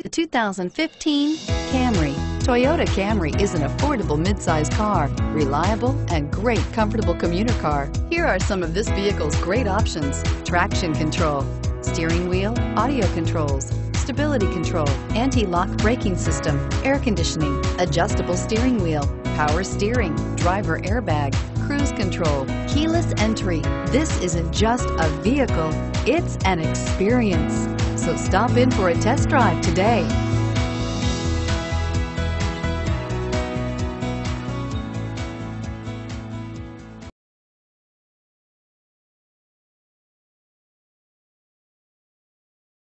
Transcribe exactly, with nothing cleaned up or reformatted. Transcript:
The two thousand fifteen Camry. Toyota Camry is an affordable midsize car, reliable and great comfortable commuter car. Here are some of this vehicle's great options: traction control, steering wheel audio controls, stability control, anti-lock braking system, air conditioning, adjustable steering wheel, power steering, driver airbag, cruise control, keyless entry. This isn't just a vehicle, it's an experience. So stop in for a test drive today.